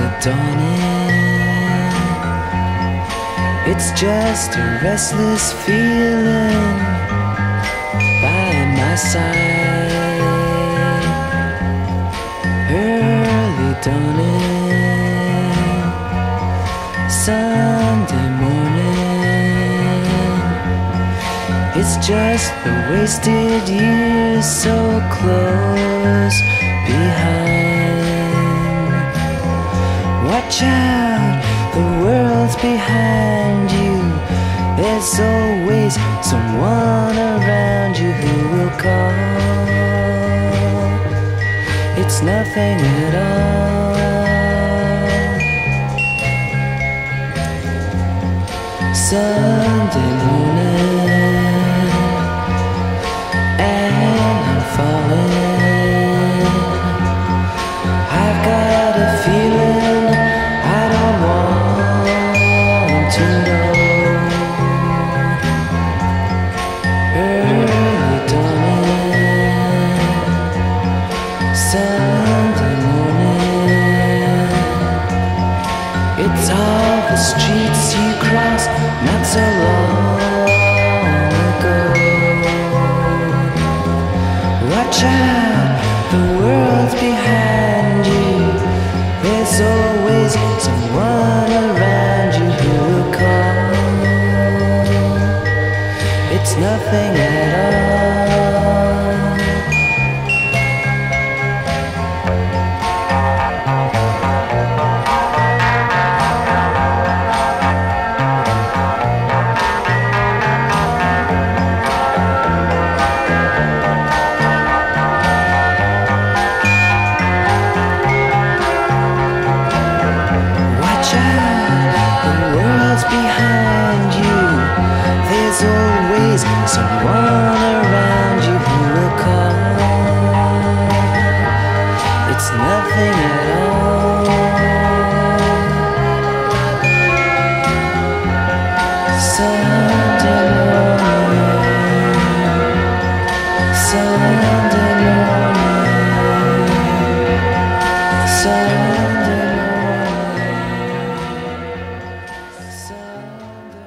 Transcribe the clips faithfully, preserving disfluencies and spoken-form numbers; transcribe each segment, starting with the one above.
dawning. It's just a restless feeling by my side. Early dawning, Sunday morning. It's just the wasted years so close behind. Watch out, the world's behind you. There's always someone around you who will call. It's nothing at all. Sunday morning, and I'm falling. I've got a feeling I don't want to know. Early dawning, Sunday morning. It's all the streets you crossed not so long ago. Watch out, the world's behind you. There's always someone around you who will call. It's nothing at someone around you who will call. It's nothing at all. Sunday morning, Sunday morning, Sunday morning, Sunday.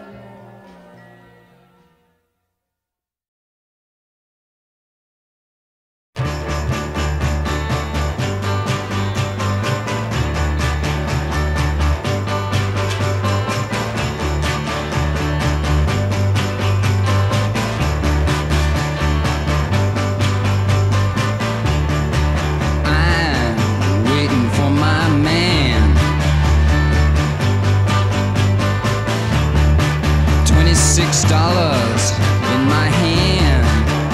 Dollars in my hand,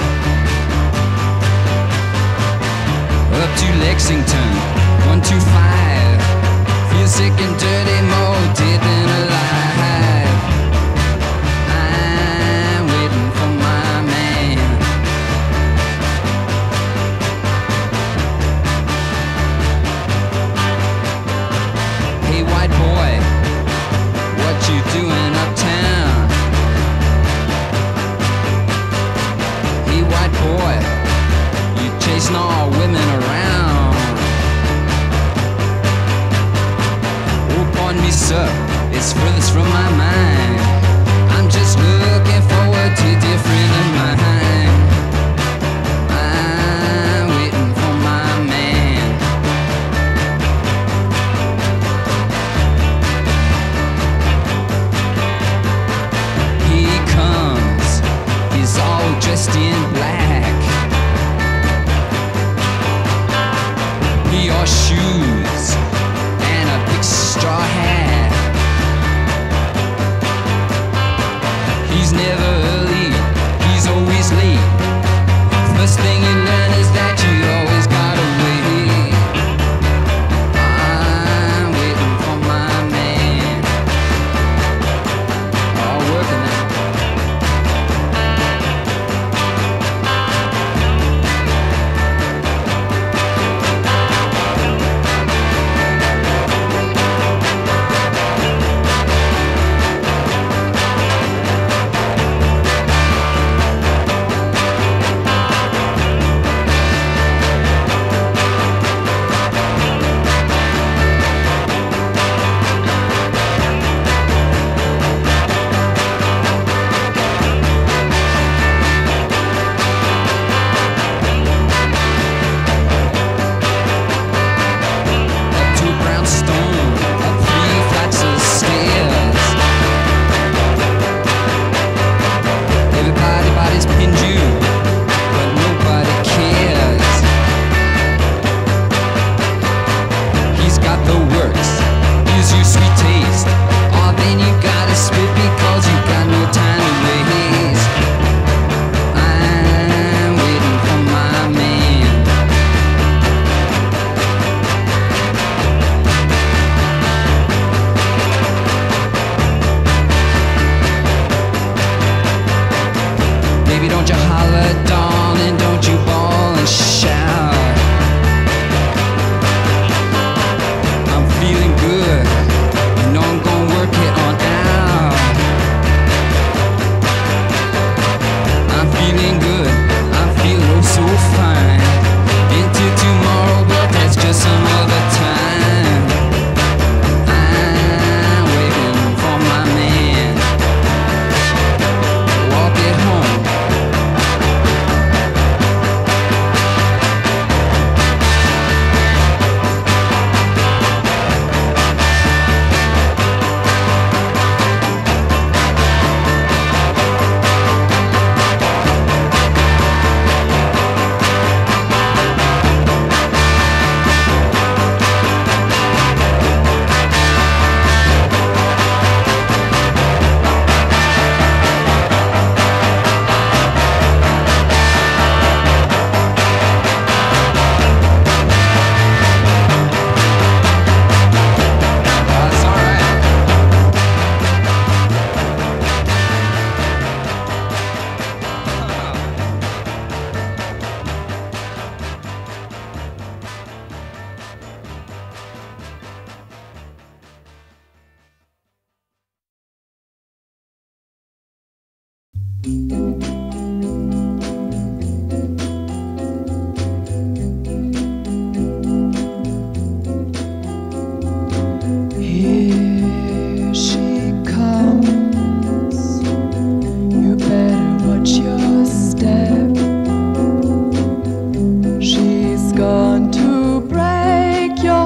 up to Lexington, one two five. Feel sick and dirty, more dead than alive. I'm waiting for my man. Hey white boy, what you doing uptown? Boy, you chasing all women around. Oh, pardon me, sir, it's furthest from my mind. I'm just looking forward to a dear friend of mine. I'm waiting for my man. He comes, he's all dressed in black. Your shoes and a big straw hat.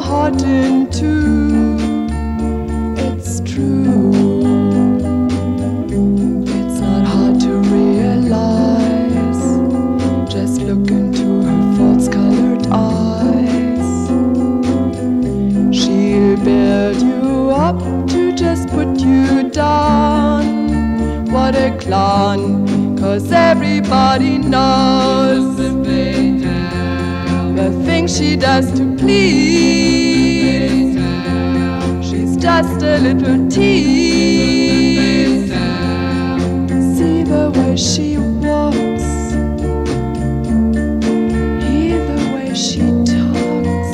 heart in two. It's true. It's not hard to realize. Just look into her false-colored eyes. She'll build you up to just put you down. What a clown, 'cause everybody knows the things she does to please. She's just a little tease. See the way she walks, hear the way she talks.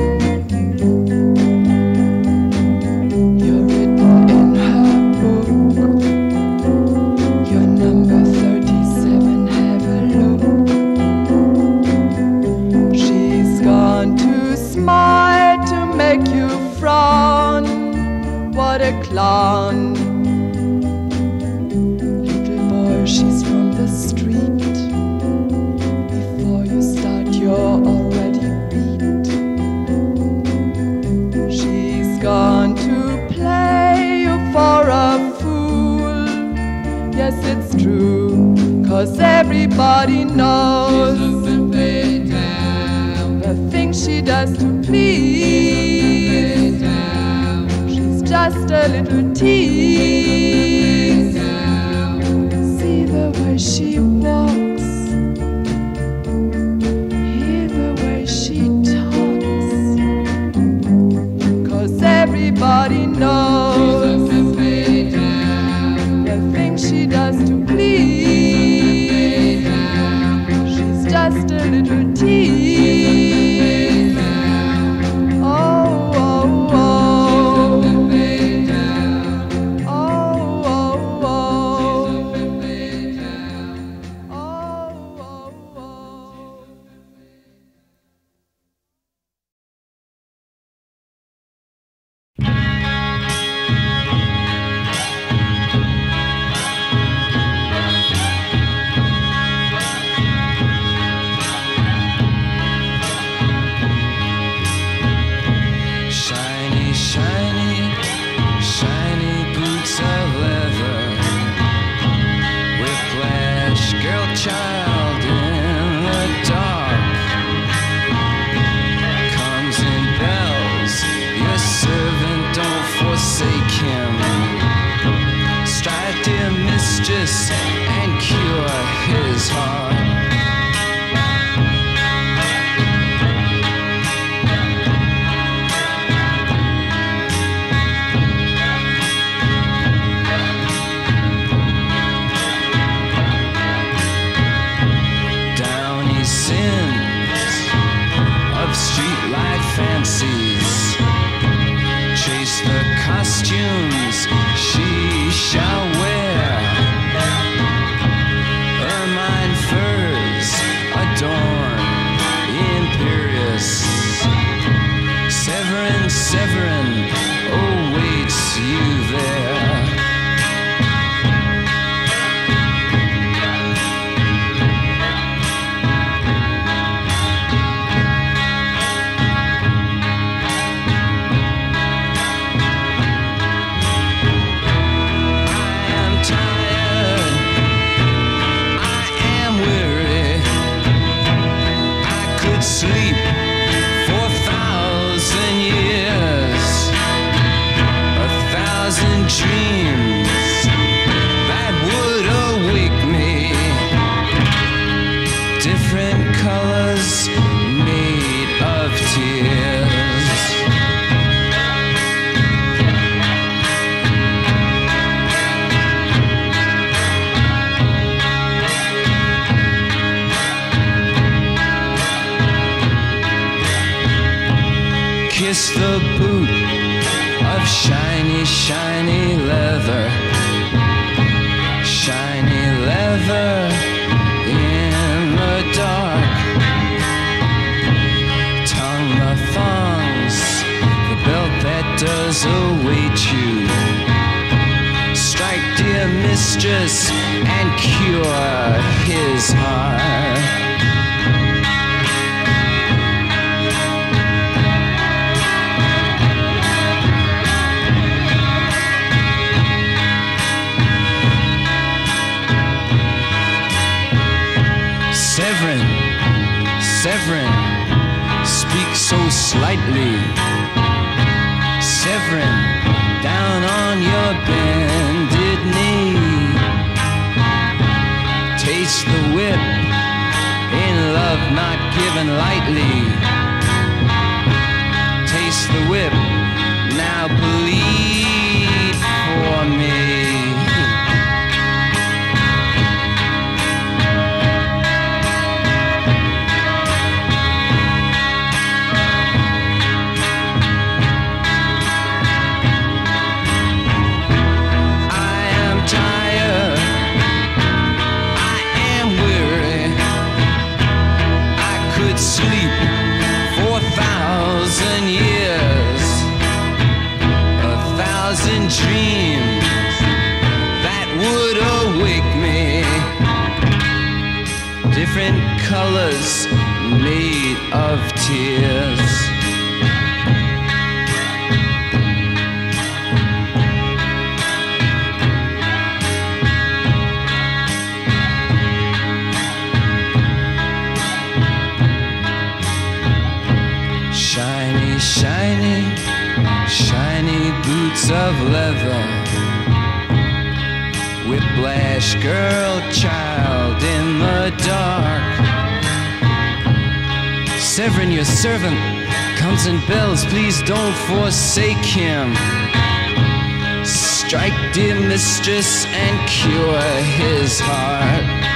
You're written in her book. You're number thirty-seven, have a look. She's gone to smile to make you frown. What a clown. Little boy, she's from the street. Before you start, you're already beat. She's gone to play you for a fool. Yes, it's true, 'cause everybody knows the things she does to please. She's just a little tease. See the way she walks, hear the way she talks. 'Cause everybody knows the things she does to please. She's just a little tease. Oh, oh, oh. Oh, oh, oh. Oh, oh, oh. Shiny, shiny, shiny boots of leather. Whiplash, girl child in the dark. Comes in bells, your servant, don't forsake him. Strike, dear mistress, and cure his heart. Downy sins of streetlight fancies. Chase the costumes she shall wear. Ermine furs adorn imperious. Severin, Severin awaits you there. Sleep for a thousand years, a thousand dreams that would awake me. Different colors made of tears. Kiss the boot of shiny, shiny leather. Shiny leather in the dark. Tongue the thongs, the belt that does await you. Strike, dear mistress, and cure his heart. slightly. Severin, down on your bended knee. Taste the whip, in love not given lightly. Taste the whip, now bleed for me. Sleep for a thousand years, a thousand dreams that would awake me. Different colors made of tears. Shiny, shiny, shiny boots of leather. Whiplash girl, child in the dark. Severin, your servant, comes and bells. Please don't forsake him. Strike, dear mistress, and cure his heart.